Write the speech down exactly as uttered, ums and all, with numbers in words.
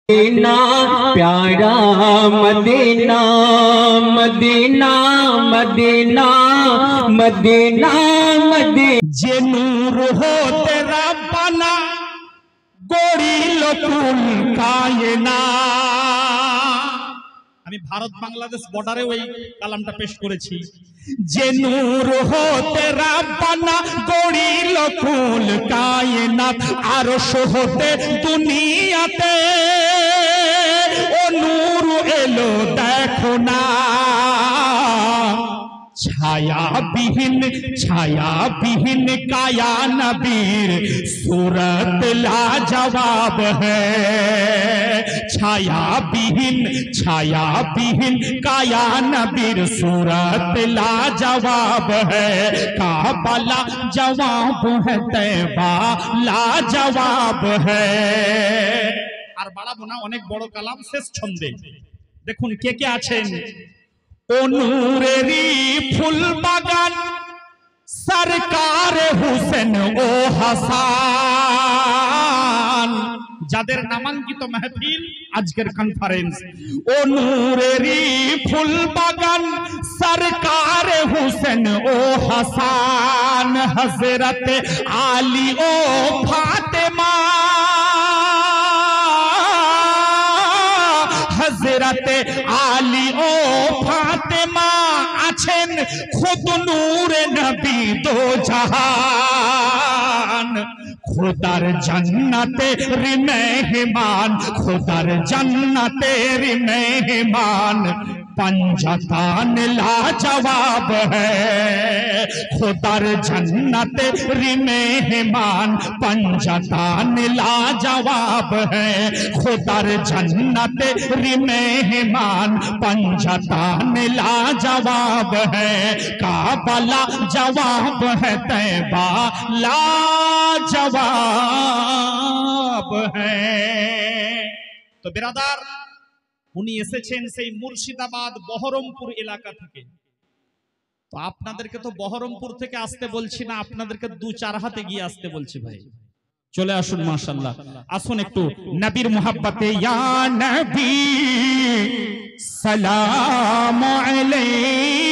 Medina प्यारा Medina Medina Medina Medina Medina जे नूर हो तेरा बना गड़िल कुल कायना। আমি ভারত বাংলাদেশ বর্ডারে ওই কালামটা পেশ করেছি। যে নূর হো তেরা বানা গড়িল কুল কায়নাত আরশ হতে দুনিয়াতে ও নূর এলো দেখো না। छाया बिहीन छाया बिहीन काया नबीर सूरत लाजवाब है। छाया बिहीन छाया बिहीन काया नबीर सूरत लाजवाब है। काबला जवाब है तैबा लाजवाब है। আর বাড়াবো না, অনেক বড় কালাম, শেষ ছন্দে দেখুন কে কে আছেন। ও নূরেরি ফুল বাগান সরকার হুসেন ও হাসান, যাদের নামাঙ্কিত মাহফিল আজকের কনফারেন্স। ও নূরেরি ফুল বাগান সরকার হুসেন ও হাসান, হযরত আলী ও ফাতেমা, হযরত আলী ও ফাতেমা আছেন খুদ নূরে নবী দো জাহান। খুদার জান্নাতের মেহমান খুদার জান্নাতের মেহমান पंजतान लाजवाब है। खुदार जन्नतेर मेहमान पंजतान लाजवाब है। खुदार जन्नतेर मेहमान पंजतान लाजवाब है। काबला जवाब है तैबा लाजवाब है। तो बिरादार উনি এসেছেন সেই মুর্শিদাবাদ বহরমপুর এলাকা থেকে। তো আপনাদেরকে তো বহরমপুর থেকে আসতে বলছি না, আপনাদেরকে দু চার হাতে গিয়ে আসতে বলছি। ভাই চলে আসুন, মাশাআল্লাহ আসুন একটু নবীর মুহাব্বতে। ইয়া নবী সালাম আলাইহি।